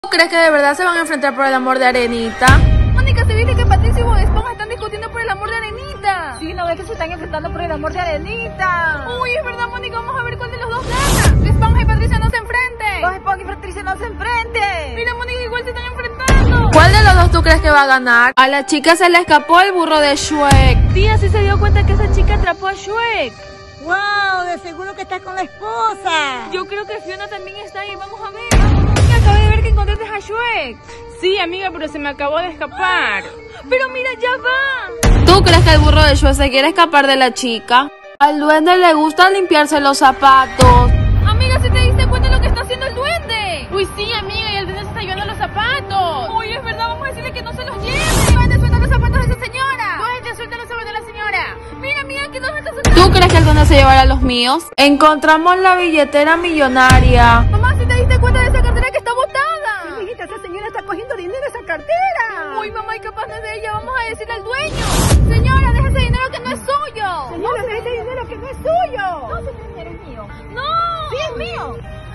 ¿Tú crees que de verdad se van a enfrentar por el amor de Arenita? Mónica, ¿se viste que Patricio y Bob Esponja están discutiendo por el amor de Arenita? Sí, no ves que se están enfrentando por el amor de Arenita. Uy, es verdad, Mónica, vamos a ver cuál de los dos gana. Esponja y Patricio no se enfrenten. Bob Esponja y Patricio no se enfrenten. Mira, Mónica, igual se están enfrentando. ¿Cuál de los dos tú crees que va a ganar? A la chica se le escapó el burro de Shrek. Tía, sí se dio cuenta que esa chica atrapó a Shrek. ¡Wow! De seguro que estás con la esposa. Yo creo que Fiona también está ahí, vamos a ver. Mónica, acabé de ver que encontraste a Shrek. Sí, amiga, pero se me acabó de escapar. Pero mira, ya va. ¿Tú crees que el burro de Shrek se quiere escapar de la chica? Al duende le gusta limpiarse los zapatos. Amiga, ¿sí te diste cuenta de lo que está haciendo el duende? Uy, sí, amiga, y el duende se está llevando los zapatos. Uy, es verdad, vamos a decirle que no se los lleve. Duende, suelta los zapatos de esa señora. Duende, suelta los zapatos de la señora. Mira, amiga, que no me está soltando. ¿Tú crees que el duende se llevará los míos? Encontramos la billetera millonaria. Mamá, ¿sí te diste cuenta de esa cartera que está botada? Sí, mijita, esa señora está cogiendo dinero de esa cartera. Uy, mamá, y capaz no es de ella, vamos a decirle al dueño. Señora, deja ese dinero que no es suyo. Señora, deja ese dinero que no es suyo. No, ese dinero es mío. No. Sí, es mío.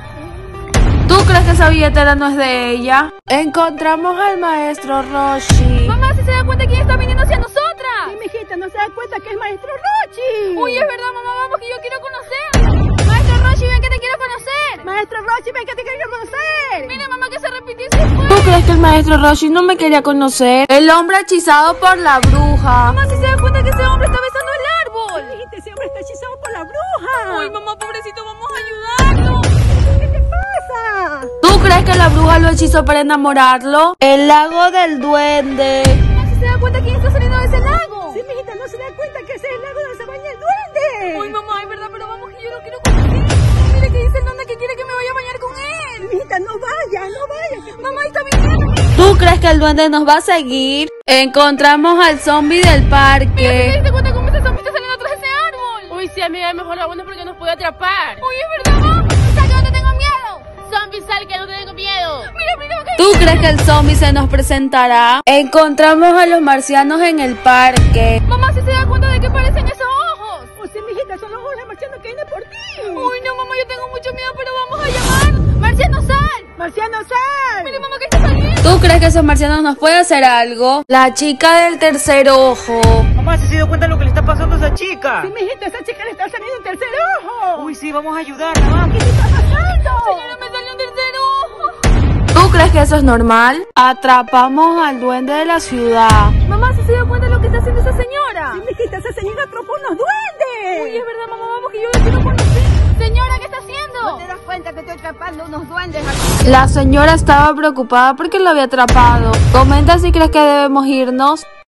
¿Tú crees que esa billetera no es de ella? Encontramos al maestro Roshi. Mamá, ¿sí se da cuenta quién está viniendo hacia nosotras? Sí, mijita, no se da cuenta que es maestro Rochi. Uy, es verdad, mamá, vamos que yo quiero conocer. Maestro Roshi, ven que te quiero conocer. Maestro Rochi, ven que te quiero conocer. Mira, mamá, que se repitió y se fue. ¿Tú crees que el maestro Roshi no me quería conocer? El hombre hechizado por la bruja. Mamá, ¿sí se da cuenta que ese hombre está besando el árbol? Mijita, ese hombre está hechizado por la bruja. Uy, mamá, pobrecito, vamos a ayudarlo. ¿Qué te pasa? ¿Tú crees que la bruja lo hechizó para enamorarlo? El lago del duende. Mamá, ¿sí se da cuenta quién está saliendo de ese lago? Sí, mijita, no se da cuenta que ese es el lago donde se baña el duende. Uy, mamá, es verdad, pero vamos que yo lo quiero conocer. Mire que dice el duende que quiere que me vaya a bañar con él. Mijita, no vaya, no vaya. Mamá, ahí está viniendo. ¿Tú crees que el duende nos va a seguir? Encontramos al zombie del ¿Te parque. diste cuenta cómo ese zombie está saliendo atrás de ese árbol? Uy, sí, amiga, mejor la porque nos puede atrapar. Uy, es verdad, vamos. Sal, que no te tengo miedo. Zombie, sal, que no te tengo miedo. Mira, que... ¿Tú crees que el zombie se nos presentará? Encontramos a los marcianos en el parque. Mamá, ¿sí se da cuenta de que parecen esos ojos? Oh, sí, mijita, son los ojos marcianos que vienen por ti. Uy, no, mamá, yo tengo mucho miedo, pero vamos a llamar. ¡Marciano, sal! Marciano, sal. Mire, mamá, que está saliendo. ¿Tú crees que esos marcianos nos pueden hacer algo? La chica del tercer ojo. Mamá, ¿se dio cuenta de lo que le está pasando a esa chica? Sí, mijita, esa chica le está saliendo un tercer ojo. Uy, sí, vamos a ayudarla, vamos. ¿Qué te está pasando? Señora, me salió un tercer ojo. ¿Tú crees que eso es normal? Atrapamos al duende de la ciudad. Mamá, ¿sí se dio cuenta de lo que está haciendo esa señora? Sí, mijita, esa señora atrapó unos duendes. Uy, es verdad, mamá, vamos que yo lo quiero conocer. Señora, ¿qué está haciendo? ¿No te das cuenta que estoy atrapando unos duendes aquí? La señora estaba preocupada porque lo había atrapado. Comenta si crees que debemos irnos.